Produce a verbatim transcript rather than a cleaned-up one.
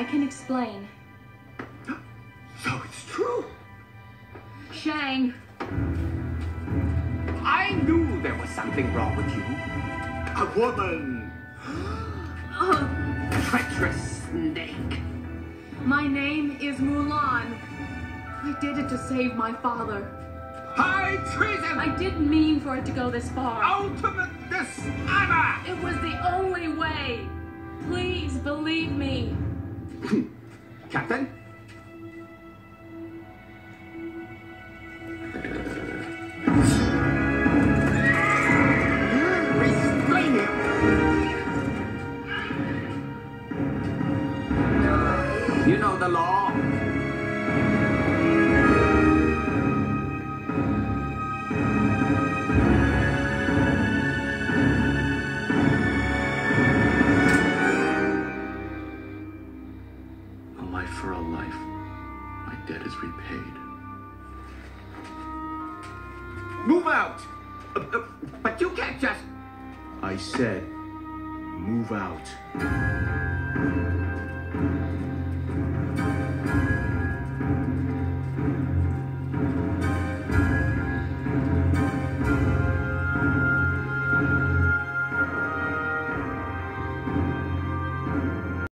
can explain. So it's true. Shang. I knew there was something wrong with you. A woman. Uh, Treacherous snake. my name is Mulan. I did it to save my father. High treason! I didn't mean for it to go this far. Ultimate dishonor! It was the only way. Please believe me. Captain? Restrain him! You know the law. A life for a life. My debt is repaid. Move out! Uh, uh, but you can't just... I said, move out.